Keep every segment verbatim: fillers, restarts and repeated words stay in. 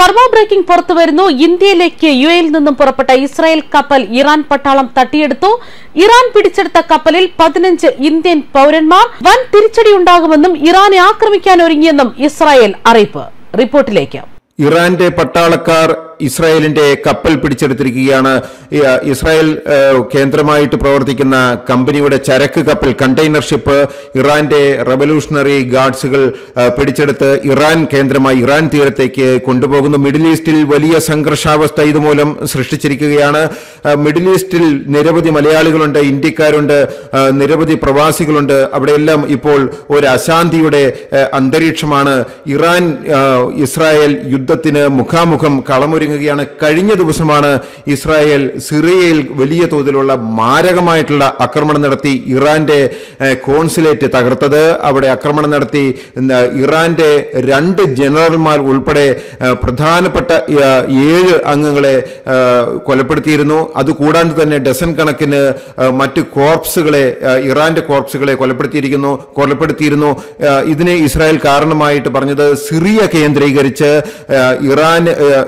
Turbo breaking പുറത്തുവരുന്നു. ഇന്ത്യയിലേക്ക് U എയിൽ നിന്നും പുറപ്പെട്ട ഇസ്രായേൽ കപ്പൽ ഇറാൻ പട്ടാളം തട്ടിയെടുത്തു. ഇറാൻ പിടിച്ചെടുത്ത കപ്പലിൽ പതിനഞ്ച് ഇന്ത്യൻ പൌരന്മാർ. വൻ തിരിച്ചടിയുണ്ടാകുമെന്നും ഇറാനെ ആക്രമിക്കാൻ ഒരുങ്ങിയെന്നും ഇസ്രായേൽ അറിയിപ്പ്. റിപ്പോർട്ടിലേക്ക്. ഇറാന്റെ പട്ടാളക്കാർ ഇസ്രായേലിന്റെ കപ്പൽ പിടിച്ചെടുത്തിരിക്കുകയാണ്. ഇസ്രായേൽ കേന്ദ്രമായിട്ട് പ്രവർത്തിക്കുന്ന കമ്പനിയുടെ ചരക്ക് കപ്പൽ കണ്ടെയ്നർ ഷിപ്പ് ഇറാന്റെ റവല്യൂഷണറി ഗാർഡ്സുകൾ പിടിച്ചെടുത്ത് ഇറാൻ കേന്ദ്രമായി ഇറാൻ തീരത്തേക്ക് കൊണ്ടുപോകുന്നു. മിഡിൽ ഈസ്റ്റിൽ വലിയ സംഘർഷാവസ്ഥ ഇതുമൂലം സൃഷ്ടിച്ചിരിക്കുകയാണ്. മിഡിൽ ഈസ്റ്റിൽ നിരവധി മലയാളികളുണ്ട്, ഇന്ത്യക്കാരുണ്ട്, നിരവധി പ്രവാസികളുണ്ട്. അവിടെയെല്ലാം ഇപ്പോൾ ഒരു അശാന്തിയുടെ അന്തരീക്ഷമാണ്. ഇറാൻ ഇസ്രായേൽ യുദ്ധത്തിന് മുഖാമുഖം കളമൊരു കഴിഞ്ഞ ദിവസമാണ് ഇസ്രായേൽ സിറിയയിൽ വലിയ തോതിലുള്ള മാരകമായിട്ടുള്ള ആക്രമണം നടത്തി ഇറാന്റെ കോൺസുലേറ്റ് തകർത്തത്. അവിടെ ആക്രമണം നടത്തി ഇറാന്റെ രണ്ട് ജനറൽമാർ ഉൾപ്പെടെ പ്രധാനപ്പെട്ട ഏഴ് അംഗങ്ങളെ കൊലപ്പെടുത്തിയിരുന്നു. അതുകൂടാണ്ട് തന്നെ ഡസൻ കണക്കിന് മറ്റ് കോർപ്സുകളെ ഇറാന്റെ കോർപ്സുകളെ കൊലപ്പെടുത്തിയിരിക്കുന്നു കൊലപ്പെടുത്തിയിരുന്നു ഇതിനെ ഇസ്രായേൽ കാരണമായിട്ട് പറഞ്ഞത് സിറിയ കേന്ദ്രീകരിച്ച് ഇറാൻ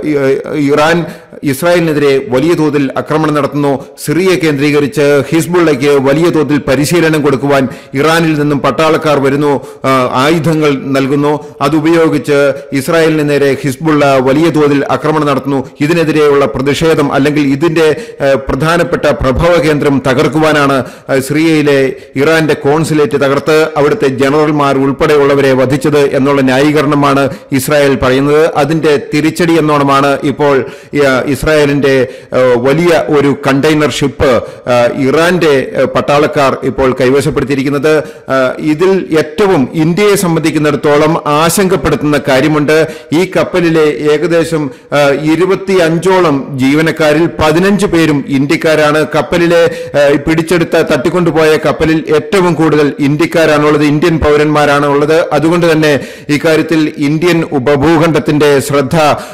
ഇറാൻ ഇസ്രായേലിനെതിരെ വലിയ തോതിൽ ആക്രമണം നടത്തുന്നു. സിറിയ കേന്ദ്രീകരിച്ച് ഹിസ്ബുള്ളയ്ക്ക് വലിയ തോതിൽ പരിശീലനം കൊടുക്കുവാൻ ഇറാനിൽ നിന്നും പട്ടാളക്കാർ വരുന്നു, ആയുധങ്ങൾ നൽകുന്നു. അതുപയോഗിച്ച് ഇസ്രായേലിന് നേരെ ഹിസ്ബുള്ള വലിയ തോതിൽ ആക്രമണം നടത്തുന്നു. ഇതിനെതിരെയുള്ള പ്രതിഷേധം അല്ലെങ്കിൽ ഇതിന്റെ പ്രധാനപ്പെട്ട പ്രഭവ കേന്ദ്രം തകർക്കുവാനാണ് സിറിയയിലെ ഇറാന്റെ കോൺസുലേറ്റ് തകർത്ത് അവിടുത്തെ ജനറൽമാർ ഉൾപ്പെടെയുള്ളവരെ വധിച്ചത് എന്നുള്ള ന്യായീകരണമാണ് ഇസ്രായേൽ പറയുന്നത്. അതിന്റെ തിരിച്ചടി എന്നോണമാണ് ഇപ്പോൾ ഇസ്രായേലിന്റെ വലിയ ഒരു കണ്ടെയ്നർ ഷിപ്പ് ഇറാന്റെ പട്ടാളക്കാർ ഇപ്പോൾ കൈവശപ്പെടുത്തിയിരിക്കുന്നത്. ഇതിൽ ഏറ്റവും ഇന്ത്യയെ സംബന്ധിക്കുന്നിടത്തോളം ആശങ്കപ്പെടുത്തുന്ന കാര്യമുണ്ട്. ഈ കപ്പലിലെ ഏകദേശം ഇരുപത്തി അഞ്ചോളം ജീവനക്കാരിൽ പതിനഞ്ച് പേരും ഇന്ത്യക്കാരാണ്. കപ്പലിലെ പിടിച്ചെടുത്ത തട്ടിക്കൊണ്ടുപോയ കപ്പലിൽ ഏറ്റവും കൂടുതൽ ഇന്ത്യക്കാരാണുള്ളത്, ഇന്ത്യൻ പൗരന്മാരാണ് ഉള്ളത്. അതുകൊണ്ട് തന്നെ ഇക്കാര്യത്തിൽ ഇന്ത്യൻ ഉപഭൂഖണ്ഡത്തിന്റെ ശ്രദ്ധ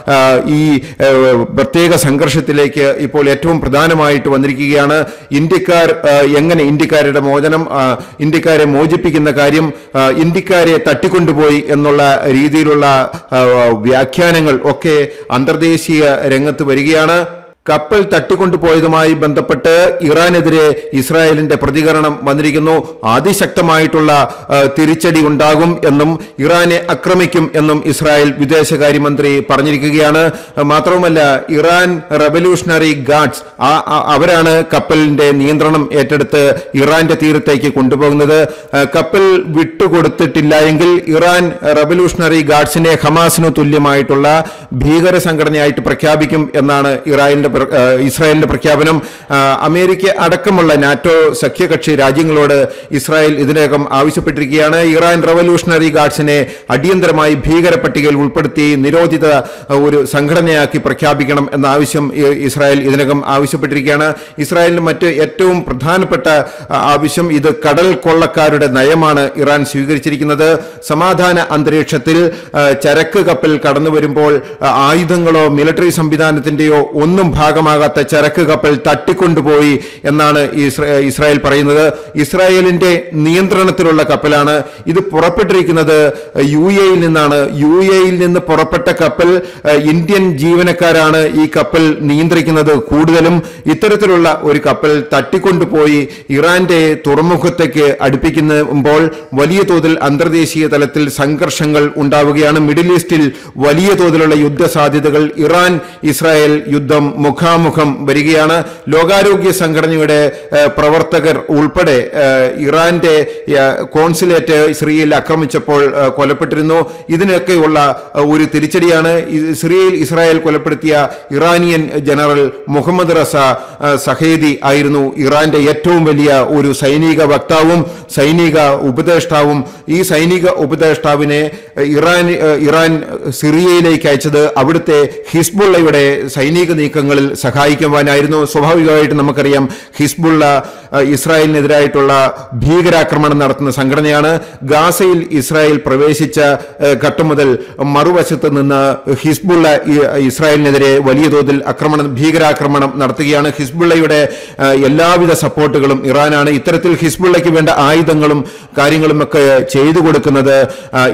ഈ പ്രത്യേക സംഘർഷത്തിലേക്ക് ഇപ്പോൾ ഏറ്റവും പ്രധാനമായിട്ട് വന്നിരിക്കുകയാണ്. ഇന്ത്യക്കാർ എങ്ങനെ ഇന്ത്യക്കാരുടെ മോചനം, ഇന്ത്യക്കാരെ മോചിപ്പിക്കുന്ന കാര്യം, ഇന്ത്യക്കാരെ തട്ടിക്കൊണ്ടുപോയി എന്നുള്ള രീതിയിലുള്ള വ്യാഖ്യാനങ്ങൾ ഒക്കെ അന്തർദേശീയ രംഗത്ത് വരികയാണ്. കപ്പൽ തട്ടിക്കൊണ്ടുപോയതുമായി ബന്ധപ്പെട്ട് ഇറാനെതിരെ ഇസ്രായേലിന്റെ പ്രതികരണം വന്നിരിക്കുന്നു. അതിശക്തമായിട്ടുള്ള തിരിച്ചടി ഉണ്ടാകും എന്നും ഇറാനെ ആക്രമിക്കും എന്നും ഇസ്രായേൽ വിദേശകാര്യമന്ത്രി പറഞ്ഞിരിക്കുകയാണ്. മാത്രവുമല്ല, ഇറാൻ റവല്യൂഷണറി ഗാർഡ്സ് അവരാണ് കപ്പലിന്റെ നിയന്ത്രണം ഏറ്റെടുത്ത് ഇറാന്റെ തീരത്തേക്ക് കൊണ്ടുപോകുന്നത്. കപ്പൽ വിട്ടുകൊടുത്തിട്ടില്ല എങ്കിൽ ഇറാൻ റവല്യൂഷണറി ഗാർഡ്സിനെ ഹമാസിനു തുല്യമായിട്ടുള്ള ഭീകര സംഘടനയായിട്ട് പ്രഖ്യാപിക്കും എന്നാണ് ഇറാന്റെ ഇസ്രായേലിന്റെ പ്രഖ്യാപനം. അമേരിക്ക അടക്കമുള്ള നാറ്റോ സഖ്യകക്ഷി രാജ്യങ്ങളോട് ഇസ്രായേൽ ഇതിനകം ആവശ്യപ്പെട്ടിരിക്കുകയാണ്. ഇറാൻ റവല്യൂഷണറി ഗാർഡ്സിനെ അടിയന്തരമായി ഭീകര പട്ടികയിൽ ഉൾപ്പെടുത്തി നിരോധിത ഒരു സംഘടനയാക്കി പ്രഖ്യാപിക്കണം എന്ന ആവശ്യം ഇസ്രായേൽ ഇതിനകം ആവശ്യപ്പെട്ടിരിക്കുകയാണ്. ഇസ്രായേലിന് മറ്റ് ഏറ്റവും പ്രധാനപ്പെട്ട ആവശ്യം ഇത് കടൽ കൊള്ളക്കാരുടെ നയമാണ് ഇറാൻ സ്വീകരിച്ചിരിക്കുന്നത്. സമാധാന അന്തരീക്ഷത്തിൽ ചരക്ക് കപ്പൽ കടന്നു വരുമ്പോൾ ആയുധങ്ങളോ മിലിറ്ററി സംവിധാനത്തിന്റെയോ ഒന്നും ഭാഗമാകാത്ത ചരക്ക് കപ്പൽ തട്ടിക്കൊണ്ടുപോയി എന്നാണ് ഇസ്രായേൽ പറയുന്നത്. ഇസ്രായേലിന്റെ നിയന്ത്രണത്തിലുള്ള കപ്പലാണ് ഇത്. പുറപ്പെട്ടിരിക്കുന്നത് യു എയിൽ നിന്നാണ്. യു എയിൽ നിന്ന് പുറപ്പെട്ട കപ്പൽ ഇന്ത്യൻ ജീവനക്കാരാണ് ഈ കപ്പൽ നിയന്ത്രിക്കുന്നത്. കൂടുതലും ഇത്തരത്തിലുള്ള ഒരു കപ്പൽ തട്ടിക്കൊണ്ടുപോയി ഇറാന്റെ തുറമുഖത്തേക്ക് അടുപ്പിക്കുമ്പോൾ വലിയ തോതിൽ അന്തർദേശീയ തലത്തിൽ സംഘർഷങ്ങൾ ഉണ്ടാവുകയാണ്. മിഡിൽ ഈസ്റ്റിൽ വലിയ തോതിലുള്ള യുദ്ധ സാധ്യതകൾ, ഇറാൻ ഇസ്രായേൽ യുദ്ധം മുഖാമുഖം വരികയാണ്. ലോകാരോഗ്യ സംഘടനയുടെ പ്രവർത്തകർ ഉൾപ്പെടെ ഇറാന്റെ കോൺസുലേറ്റ് സിറിയയിൽ ആക്രമിച്ചപ്പോൾ കൊലപ്പെട്ടിരുന്നു. ഇതിനൊക്കെയുള്ള ഒരു തിരിച്ചടിയാണ്. സിറിയയിൽ ഇസ്രായേൽ കൊലപ്പെടുത്തിയ Iranian general Mohammad Reza Zahedi ആയിരുന്നു ഇറാന്റെ ഏറ്റവും വലിയ ഒരു സൈനിക വക്താവും സൈനിക ഉപദേഷ്ടാവും. ഈ സൈനിക ഉപദേഷ്ടാവിനെ ഇറാൻ ഇറാൻ സിറിയയിലേക്ക് അയച്ചത് അവിടുത്തെ ഹിസ്ബുള്ളയുടെ സൈനിക നീക്കങ്ങളിൽ സഹായിക്കുവാനായിരുന്നു. സ്വാഭാവികമായിട്ട് നമുക്കറിയാം ഹിസ്ബുള്ള ഇസ്രായേലിനെതിരായിട്ടുള്ള ഭീകരാക്രമണം നടത്തുന്ന സംഘടനയാണ്. ഗാസയിൽ ഇസ്രായേൽ പ്രവേശിച്ച ഘട്ടം മുതൽ മറുവശത്ത് നിന്ന് ഹിസ്ബുള്ള ഇസ്രായേലിനെതിരെ വലിയ തോതിൽ ആക്രമണം ഭീകരാക്രമണം നടത്തുകയാണ്. ഹിസ്ബുള്ളയുടെ എല്ലാവിധ സപ്പോർട്ടുകളും ഇറാനാണ്. ഇത്തരത്തിൽ ഹിസ്ബുള്ളയ്ക്ക് വേണ്ട ആയുധങ്ങളും കാര്യങ്ങളും ഒക്കെ ചെയ്തു കൊടുക്കുന്നത് ഇറാനാണ്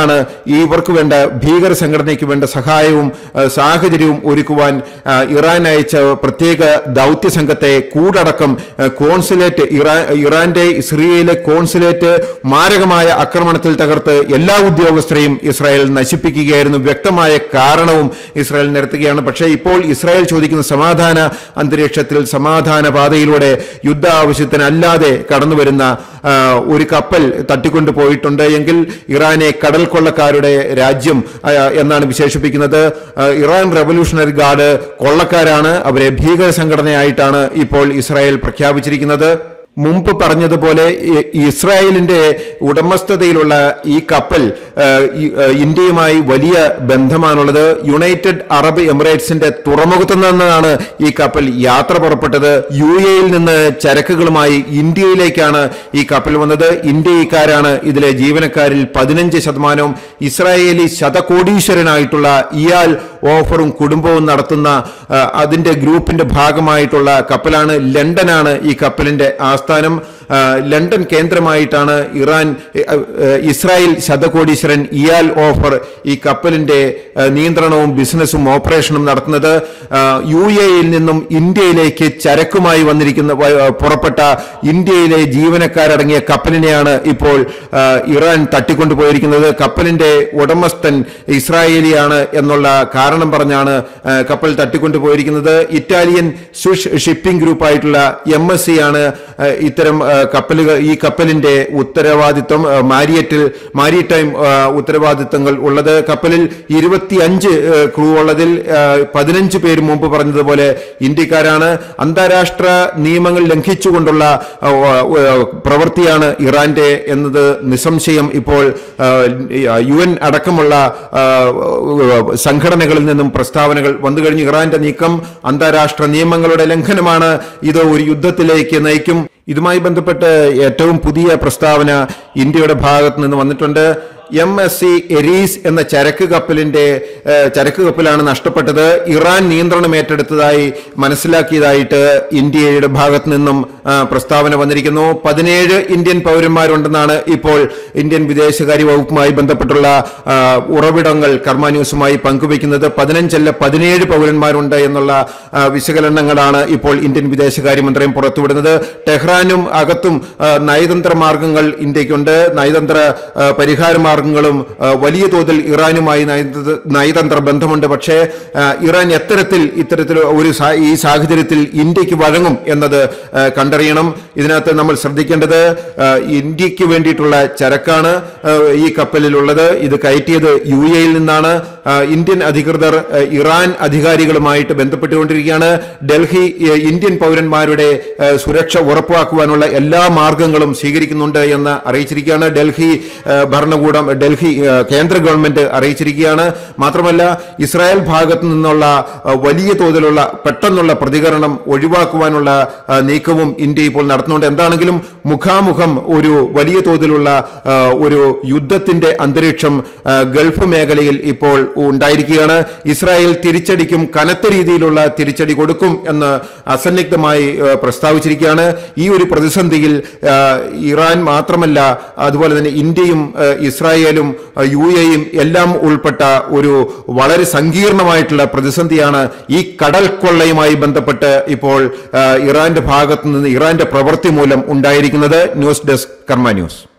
ഇറാനാണ് ഇവർക്ക് വേണ്ട ഭീകര സംഘടനയ്ക്ക് വേണ്ട സഹായവും സാഹചര്യവും ഒരുക്കുവാൻ ഇറാൻ അയച്ച പ്രത്യേക ദൗത്യ സംഘത്തെ കൂടടക്കം കോൺസുലേറ്റ് ഇറാൻ ഇറാന്റെ സിറിയയിലെ കോൺസുലേറ്റ് മാരകമായ ആക്രമണത്തിൽ തകർത്ത് എല്ലാ ഉദ്യോഗസ്ഥരെയും ഇസ്രായേൽ നശിപ്പിക്കുകയായിരുന്നു. വ്യക്തമായ കാരണവും ഇസ്രായേൽ നിരത്തുകയാണ്. പക്ഷേ ഇപ്പോൾ ഇസ്രായേൽ ചോദിക്കുന്ന സമാധാന അന്തരീക്ഷത്തിൽ സമാധാന പാതയിലൂടെ യുദ്ധ ആവശ്യത്തിനല്ലാതെ കടന്നുവരുന്ന ഒരു കപ്പൽ തട്ടിക്കൊണ്ടു പോയിട്ടുണ്ട് എങ്കിൽ ഇറാനെ കടൽ കൊള്ളക്കാരുടെ രാജ്യം എന്നാണ് വിശേഷിപ്പിക്കുന്നത്. ഇറാൻ റവല്യൂഷണറി ഗാർഡ് കൊള്ളക്കാരാണ്, അവരെ ഭീകര സംഘടനയായിട്ടാണ് ഇപ്പോൾ ഇസ്രായേൽ പ്രഖ്യാപിച്ചിരിക്കുന്നത്. മുമ്പ് പറഞ്ഞതുപോലെ ഇസ്രായേലിന്റെ ഉടമസ്ഥതയിലുള്ള ഈ കപ്പൽ ഇന്ത്യയുമായി വലിയ ബന്ധമാണുള്ളത്. യുണൈറ്റഡ് അറബ് എമിറേറ്റ്സിന്റെ തുറമുഖത്തു നിന്നാണ് ഈ കപ്പൽ യാത്ര പുറപ്പെട്ടത്. യു എയിൽ നിന്ന് ചരക്കുകളുമായി ഇന്ത്യയിലേക്കാണ് ഈ കപ്പൽ വന്നത്. ഇന്ത്യക്കാരാണ് ഇതിലെ ജീവനക്കാരിൽ പതിനഞ്ച് ശതമാനവും. ഇസ്രായേലി ശതകോടീശ്വരനായിട്ടുള്ള ഇയാൽ ഓഫറും കുടുംബവും നടത്തുന്ന അതിന്റെ ഗ്രൂപ്പിന്റെ ഭാഗമായിട്ടുള്ള കപ്പലാണ്. ലണ്ടനാണ് ഈ കപ്പലിന്റെ ആസ്ഥാനം. ലണ്ടൻ കേന്ദ്രമായിട്ടാണ് ഇറാൻ ഇസ്രായേൽ ശതകോടീശ്വരൻ ഇയാൽ ഓഫർ ഈ കപ്പലിന്റെ നിയന്ത്രണവും ബിസിനസ്സും ഓപ്പറേഷനും നടത്തുന്നത്. യു എയിൽ നിന്നും ഇന്ത്യയിലേക്ക് ചരക്കുമായി വന്നിരിക്കുന്ന പുറപ്പെട്ട ഇന്ത്യയിലെ ജീവനക്കാരടങ്ങിയ കപ്പലിനെയാണ് ഇപ്പോൾ ഇറാൻ തട്ടിക്കൊണ്ടുപോയിരിക്കുന്നത്. കപ്പലിന്റെ ഉടമസ്ഥൻ ഇസ്രായേലിയാണ് എന്നുള്ള കാരണം പറഞ്ഞാണ് കപ്പൽ തട്ടിക്കൊണ്ടുപോയിരിക്കുന്നത്. ഇറ്റാലിയൻ സ്വിഷ് ഷിപ്പിംഗ് ഗ്രൂപ്പായിട്ടുള്ള എം എസ് സി ആണ് ഇത്തരം കപ്പലുകൾ ഈ കപ്പലിന്റെ ഉത്തരവാദിത്വം മാരിയറ്റിൽ മാരിടൈം ഉത്തരവാദിത്തങ്ങൾ ഉള്ളത്. കപ്പലിൽ ഇരുപത്തിയഞ്ച് ക്രൂ ഉള്ളതിൽ പതിനഞ്ച് പേര് മുമ്പ് പറഞ്ഞതുപോലെ ഇന്ത്യക്കാരാണ്. അന്താരാഷ്ട്ര നിയമങ്ങൾ ലംഘിച്ചുകൊണ്ടുള്ള പ്രവൃത്തിയാണ് ഇറാന്റെ എന്നത് നിസ്സംശയം ഇപ്പോൾ യു എൻ അടക്കമുള്ള സംഘടനകളിൽ നിന്നും പ്രസ്താവനകൾ വന്നു കഴിഞ്ഞു. ഇറാന്റെ നീക്കം അന്താരാഷ്ട്ര നിയമങ്ങളുടെ ലംഘനമാണ്, ഇത് ഒരു യുദ്ധത്തിലേക്ക് നയിക്കും. ഇതുമായി ബന്ധപ്പെട്ട് ഏറ്റവും പുതിയ പ്രസ്താവന ഇന്ത്യയുടെ ഭാഗത്ത് നിന്ന് വന്നിട്ടുണ്ട്. എം എസ് സി എരീസ് എന്ന ചരക്ക് കപ്പലിന്റെ ചരക്ക് കപ്പലാണ് നഷ്ടപ്പെട്ടത്. ഇറാൻ നിയന്ത്രണം ഏറ്റെടുത്തതായി മനസ്സിലാക്കിയതായിട്ട് ഇന്ത്യയുടെ ഭാഗത്ത് നിന്നും പ്രസ്താവന വന്നിരിക്കുന്നു. പതിനേഴ് ഇന്ത്യൻ പൗരന്മാരുണ്ടെന്നാണ് ഇപ്പോൾ ഇന്ത്യൻ വിദേശകാര്യ വകുപ്പുമായി ബന്ധപ്പെട്ടുള്ള ഉറവിടങ്ങൾ കർമ്മ ന്യൂസുമായി പങ്കുവയ്ക്കുന്നത്. പതിനഞ്ചല്ല പതിനേഴ് പൗരന്മാരുണ്ട് എന്നുള്ള വിശകലനങ്ങളാണ് ഇപ്പോൾ ഇന്ത്യൻ വിദേശകാര്യ മന്ത്രാലയം പുറത്തുവിടുന്നത്. ടെഹ്റാനും അകത്തും നയതന്ത്ര മാർഗങ്ങൾ ഇന്ത്യക്കുണ്ട്. നയതന്ത്ര പരിഹാര മാർഗങ്ങളും വലിയ തോതിൽ ഇറാനുമായി നയതന്ത്ര ബന്ധമുണ്ട്. പക്ഷേ ഇറാൻ എത്തരത്തിൽ ഇത്തരത്തിൽ ഒരു ഈ സാഹചര്യത്തിൽ ഇന്ത്യക്ക് വഴങ്ങും എന്നത് കണ്ടറിയണം. ഇതിനകത്ത് നമ്മൾ ശ്രദ്ധിക്കേണ്ടത് ഇന്ത്യക്ക് വേണ്ടിയിട്ടുള്ള ചരക്കാണ് ഈ കപ്പലിലുള്ളത്. ഇത് കയറ്റിയത് യു എയിൽ നിന്നാണ്. ഇന്ത്യൻ അധികൃതർ ഇറാൻ അധികാരികളുമായിട്ട് ബന്ധപ്പെട്ടുകൊണ്ടിരിക്കുകയാണ്. ഡൽഹി ഇന്ത്യൻ പൗരന്മാരുടെ സുരക്ഷ ഉറപ്പാക്കുവാനുള്ള എല്ലാ മാർഗങ്ങളും സ്വീകരിക്കുന്നുണ്ട് എന്ന് അറിയിച്ചിരിക്കുകയാണ്. ഡൽഹി ഭരണകൂടം ഡൽഹി കേന്ദ്ര ഗവൺമെന്റ് അറിയിച്ചിരിക്കുകയാണ്. മാത്രമല്ല ഇസ്രായേൽ ഭാഗത്തു നിന്നുള്ള വലിയ തോതിലുള്ള പെട്ടെന്നുള്ള പ്രതികരണം ഒഴിവാക്കുവാനുള്ള നീക്കവും ഇന്ത്യ ഇപ്പോൾ നടത്തുന്നുണ്ട്. എന്താണെങ്കിലും മുഖാമുഖം ഒരു വലിയ തോതിലുള്ള ഒരു യുദ്ധത്തിന്റെ അന്തരീക്ഷം ഗൾഫ് മേഖലയിൽ ഇപ്പോൾ ഉണ്ടായിരിക്കുകയാണ്. ഇസ്രായേൽ തിരിച്ചടിക്കും, കനത്ത രീതിയിലുള്ള തിരിച്ചടി കൊടുക്കും എന്ന് അസന്നിഗ്ധമായി പ്രസ്താവിച്ചിരിക്കുകയാണ്. ഈ ഒരു പ്രതിസന്ധിയിൽ ഇറാൻ മാത്രമല്ല അതുപോലെ തന്നെ ഇന്ത്യയും ഇസ്രായേലും യു എയും എല്ലാം ഉൾപ്പെട്ട ഒരു വളരെ സങ്കീർണമായിട്ടുള്ള പ്രതിസന്ധിയാണ് ഈ കടൽ കൊള്ളയുമായി ബന്ധപ്പെട്ട് ഇപ്പോൾ ഇറാന്റെ ഭാഗത്തു നിന്ന് ഇറാന്റെ പ്രവൃത്തി മൂലം ഉണ്ടായിരിക്കുന്നത്. News desk Karma news.